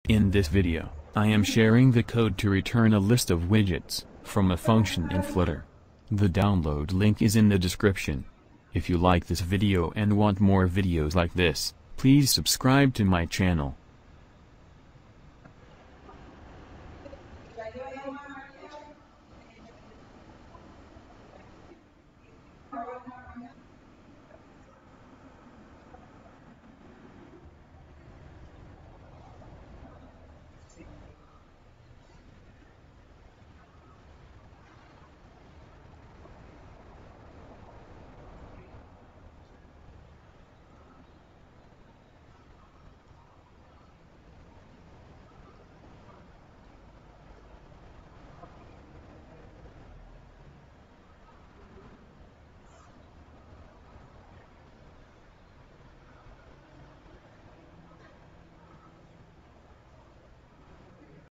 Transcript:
In this video, I am sharing the code to return a list of widgets from a function in Flutter. The download link is in the description. If you like this video and want more videos like this, please subscribe to my channel.